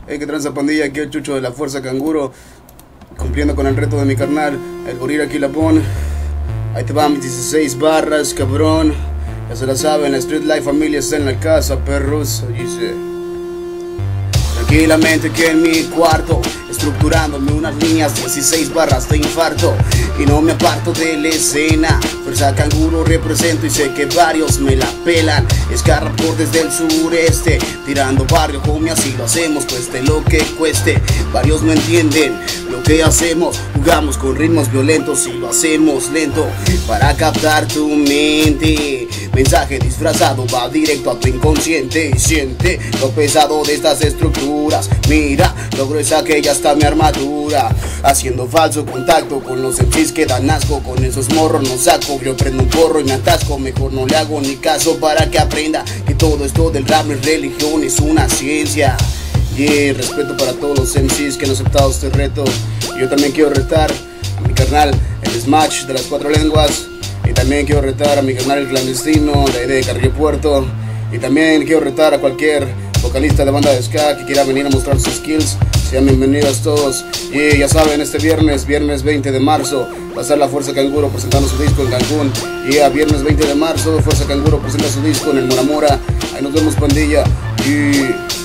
Hey, que tranza pandilla, aquí el Chucho de la Fuerza Canguro, cumpliendo con el reto de mi carnal, el gorila Quilapón. Ahí te van mis 16 barras, cabrón. Ya se la saben, la Street Life familia está en la casa, perros. Dice: tranquilamente que en mi cuarto, estructurándome unas líneas, 16 barras de infarto. Y no me aparto de la escena, Fuerza Canguro represento y sé que varios me la pelan. Escarra por desde el sureste, tirando barrio, homie, así lo hacemos, cueste lo que cueste. Varios no entienden lo que hacemos, jugamos con ritmos violentos y lo hacemos lento para captar tu mente. Mensaje disfrazado va directo a tu inconsciente y siente lo pesado de estas estructuras. Mira lo gruesa que ya está mi armadura, haciendo falso contacto con los MCs que dan asco. Con esos morros no saco, yo prendo un porro y me atasco. Mejor no le hago ni caso para que aprenda que todo esto del rap no es religión, es una ciencia. Y respeto para todos los MCs que han aceptado este reto. Yo también quiero retar a mi carnal el Smash de las 4 lenguas. Y también quiero retar a mi carnal el clandestino de Carrillo Puerto. Y también quiero retar a cualquier vocalista de banda de ska que quiera venir a mostrar sus skills. Sean bienvenidos todos. Y ya saben, este viernes 20 de marzo, va a estar la Fuerza Canguro presentando su disco en Cancún. Y a viernes 20 de marzo, Fuerza Canguro presenta su disco en el Mora Mora. Ahí nos vemos, pandilla. Y